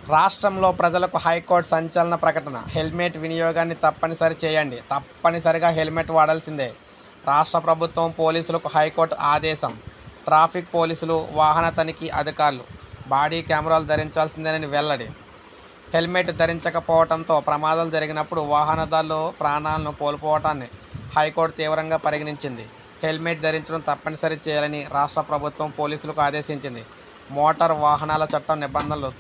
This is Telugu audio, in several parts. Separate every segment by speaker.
Speaker 1: రాష్ట్రంలో ప్రజలకు హైకోర్టు సంచలన ప్రకటన. హెల్మెట్ వినియోగాన్ని తప్పనిసరి చేయండి. తప్పనిసరిగా హెల్మెట్ వాడాల్సిందే. రాష్ట్ర ప్రభుత్వం, పోలీసులకు హైకోర్టు ఆదేశం. ట్రాఫిక్ పోలీసులు, వాహన తనిఖీ అధికారులు బాడీ కెమెరాలు ధరించాల్సిందేనని వెల్లడి. హెల్మెట్ ధరించకపోవడంతో ప్రమాదాలు జరిగినప్పుడు వాహనదారులు ప్రాణాలను కోల్పోవటాన్ని హైకోర్టు తీవ్రంగా పరిగణించింది. హెల్మెట్ ధరించడం తప్పనిసరి చేయాలని రాష్ట్ర ప్రభుత్వం పోలీసులకు ఆదేశించింది. మోటార్ వాహనాల చట్టం నిబంధనలు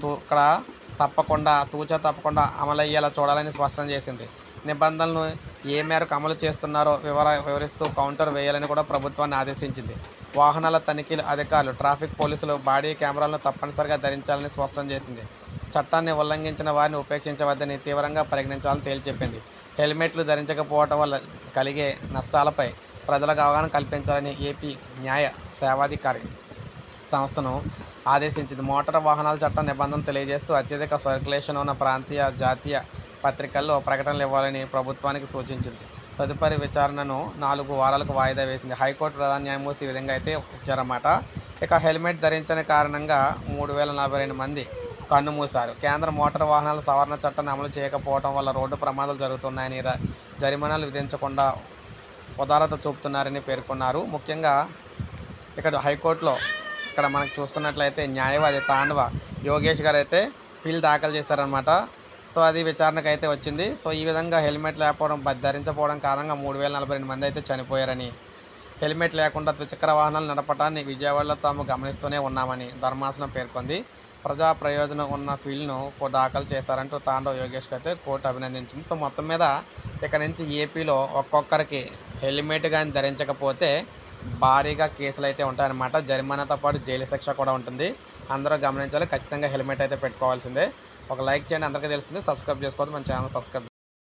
Speaker 1: తూచా తప్పకుండా అమలయ్యేలా చూడాలని స్పష్టం చేసింది. నిబంధనలను ఏ మేరకు అమలు చేస్తున్నారో వివరిస్తూ కౌంటర్ వేయాలని కూడా ప్రభుత్వాన్ని ఆదేశించింది. వాహనాల తనిఖీల అధికారులు, ట్రాఫిక్ పోలీసులు బాడీ కెమెరాలను తప్పనిసరిగా ధరించాలని స్పష్టం చేసింది. చట్టాన్ని ఉల్లంఘించిన వారిని ఉపేక్షించవద్దని తీవ్రంగా పరిగణించాలని తేల్చెప్పింది. హెల్మెట్లు ధరించకపోవడం వల్ల కలిగే నష్టాలపై ప్రజలకు అవగాహన కల్పించాలని ఏపీ న్యాయ సేవాధికారి సంస్థను ఆదేశించింది. మోటార్ వాహనాల చట్టం నిబంధనలు తెలియజేస్తూ అత్యధిక సర్క్యులేషన్ ఉన్న ప్రాంతీయ, జాతీయ పత్రికల్లో ప్రకటనలు ఇవ్వాలని ప్రభుత్వానికి సూచించింది. తదుపరి విచారణను 4 వారాలకు వాయిదా వేసింది. హైకోర్టు ప్రధాన న్యాయమూర్తి ఈ విధంగా అయితే ఇచ్చారన్నమాట. ఇక హెల్మెట్ ధరించని కారణంగా 3042 మంది కన్నుమూశారు. కేంద్ర మోటార్ వాహనాల సవరణ చట్టాన్ని అమలు చేయకపోవడం వల్ల రోడ్డు ప్రమాదాలు జరుగుతున్నాయని, జరిమానాలు విధించకుండా ఉదారత చూపుతున్నారని పేర్కొన్నారు. ముఖ్యంగా ఇక్కడ హైకోర్టులో మనకు చూసుకున్నట్లయితే న్యాయవాది తాండవ యోగేష్ గారు అయితే పిల్ దాఖలు చేశారనమాట. సో అది విచారణకు అయితే వచ్చింది. సో ఈ విధంగా హెల్మెట్ లేకపోవడం, ధరించకపోవడం కారణంగా 3042 మంది అయితే చనిపోయారని, హెల్మెట్ లేకుండా ద్విచక్ర వాహనాలు నడపడాన్ని విజయవాడలో తాము గమనిస్తూనే ఉన్నామని ధర్మాసనం పేర్కొంది. ప్రజా ప్రయోజనం ఉన్న ఫీల్డ్ను దాఖలు చేశారంటూ తాండవ యోగేష్కి అయితే కోర్టు అభినందించింది. సో మొత్తం మీద ఇక నుంచి ఏపీలో ఒక్కొక్కరికి హెల్మెట్ కానీ ధరించకపోతే భారీగా కేసులు అయితే ఉంటాయన్నమాట. జరిమానాతో పాటు జైలు శిక్ష కూడా ఉంటుంది. అందరూ గమనించాలి. ఖచ్చితంగా హెల్మెట్ అయితే పెట్టుకోవాల్సిందే. ఒక లైక్ చేయండి, అందరికీ తెలిసిందే. సబ్స్క్రైబ్ చేసుకోవద్దు, మన ఛానల్ సబ్స్క్రైబ్